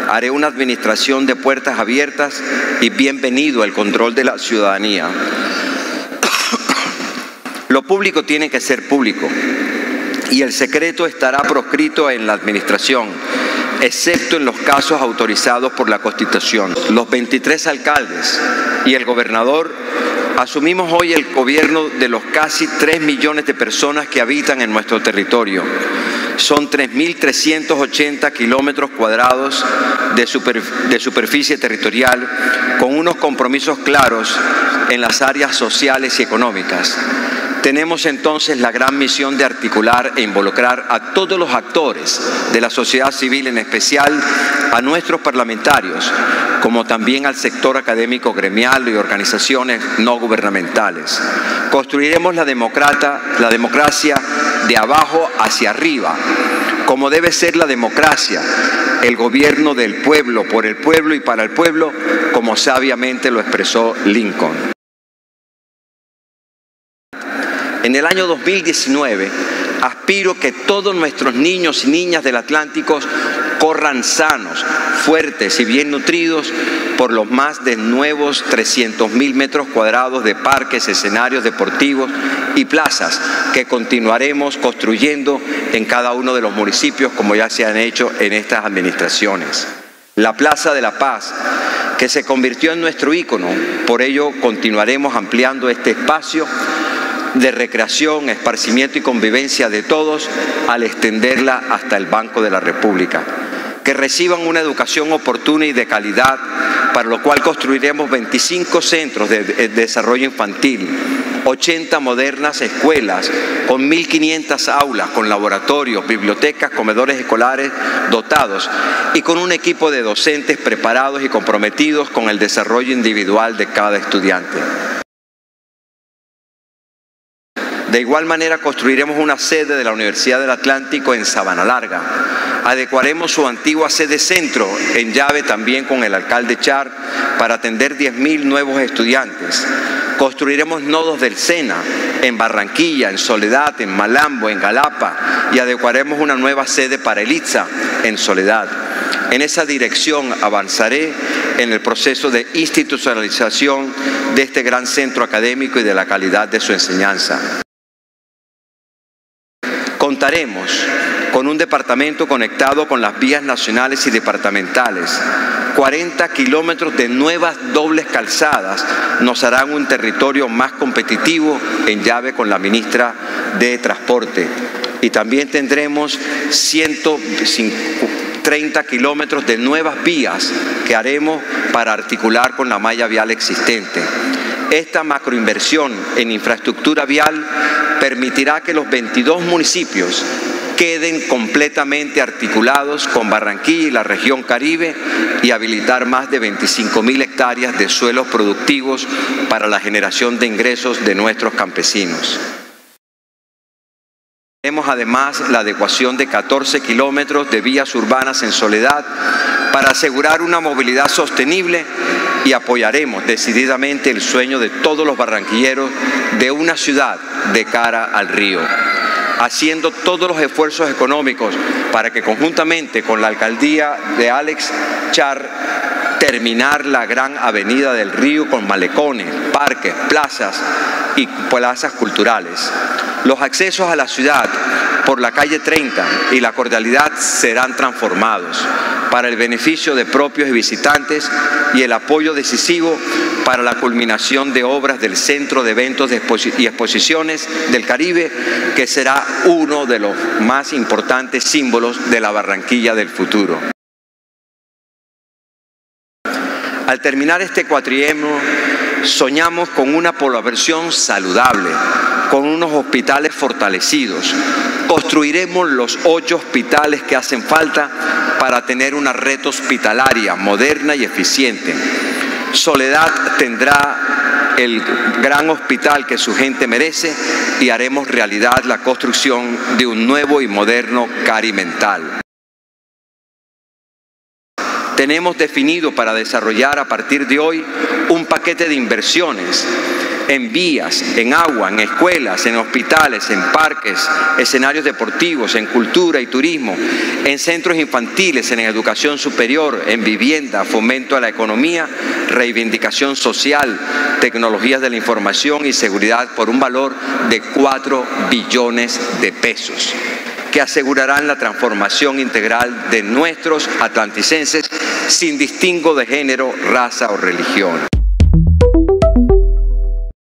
Haré una administración de puertas abiertas y bienvenido al control de la ciudadanía. Lo público tiene que ser público y el secreto estará proscrito en la administración, excepto en los casos autorizados por la Constitución. Los 23 alcaldes y el gobernador asumimos hoy el gobierno de los casi 3 millones de personas que habitan en nuestro territorio. Son 3.380 kilómetros cuadrados de superficie territorial con unos compromisos claros en las áreas sociales y económicas. Tenemos entonces la gran misión de articular e involucrar a todos los actores de la sociedad civil, en especial a nuestros parlamentarios, como también al sector académico gremial y organizaciones no gubernamentales. Construiremos la democracia de abajo hacia arriba, como debe ser la democracia, el gobierno del pueblo, por el pueblo y para el pueblo, como sabiamente lo expresó Lincoln. En el año 2019, aspiro que todos nuestros niños y niñas del Atlántico corran sanos, fuertes y bien nutridos por los más de nuevos 300.000 metros cuadrados de parques, escenarios deportivos y plazas que continuaremos construyendo en cada uno de los municipios, como ya se han hecho en estas administraciones. La Plaza de la Paz, que se convirtió en nuestro ícono, por ello continuaremos ampliando este espacio de recreación, esparcimiento y convivencia de todos al extenderla hasta el Banco de la República. Que reciban una educación oportuna y de calidad, para lo cual construiremos 25 centros de desarrollo infantil, 80 modernas escuelas con 1.500 aulas, con laboratorios, bibliotecas, comedores escolares dotados y con un equipo de docentes preparados y comprometidos con el desarrollo individual de cada estudiante. De igual manera, construiremos una sede de la Universidad del Atlántico en Sabana Larga. Adecuaremos su antigua sede centro en Llave, también con el alcalde Char, para atender 10.000 nuevos estudiantes. Construiremos nodos del SENA en Barranquilla, en Soledad, en Malambo, en Galapa, y adecuaremos una nueva sede para el ITSA en Soledad. En esa dirección avanzaré en el proceso de institucionalización de este gran centro académico y de la calidad de su enseñanza. Contaremos con un departamento conectado con las vías nacionales y departamentales. 40 kilómetros de nuevas dobles calzadas nos harán un territorio más competitivo en Llave con la ministra de Transporte. Y también tendremos 130 kilómetros de nuevas vías que haremos para articular con la malla vial existente. Esta macroinversión en infraestructura vial permitirá que los 22 municipios queden completamente articulados con Barranquilla y la región Caribe y habilitar más de 25.000 hectáreas de suelos productivos para la generación de ingresos de nuestros campesinos. Tenemos además la adecuación de 14 kilómetros de vías urbanas en Soledad para asegurar una movilidad sostenible y apoyaremos decididamente el sueño de todos los barranquilleros de una ciudad de cara al río, haciendo todos los esfuerzos económicos para que conjuntamente con la alcaldía de Alex Char terminar la gran avenida del río con malecones, parques, plazas y plazas culturales. Los accesos a la ciudad por la calle 30 y la Cordialidad serán transformados para el beneficio de propios y visitantes y el apoyo decisivo para la culminación de obras del Centro de Eventos y Exposiciones del Caribe, que será uno de los más importantes símbolos de la Barranquilla del futuro. Al terminar este cuatrienio, soñamos con una población saludable, con unos hospitales fortalecidos. Construiremos los 8 hospitales que hacen falta para tener una red hospitalaria moderna y eficiente. Soledad tendrá el gran hospital que su gente merece y haremos realidad la construcción de un nuevo y moderno CARI mental. Tenemos definido para desarrollar a partir de hoy un paquete de inversiones en vías, en agua, en escuelas, en hospitales, en parques, escenarios deportivos, en cultura y turismo, en centros infantiles, en educación superior, en vivienda, fomento a la economía, reivindicación social, tecnologías de la información y seguridad por un valor de 4 billones de pesos, que asegurarán la transformación integral de nuestros atlanticenses sin distingo de género, raza o religión.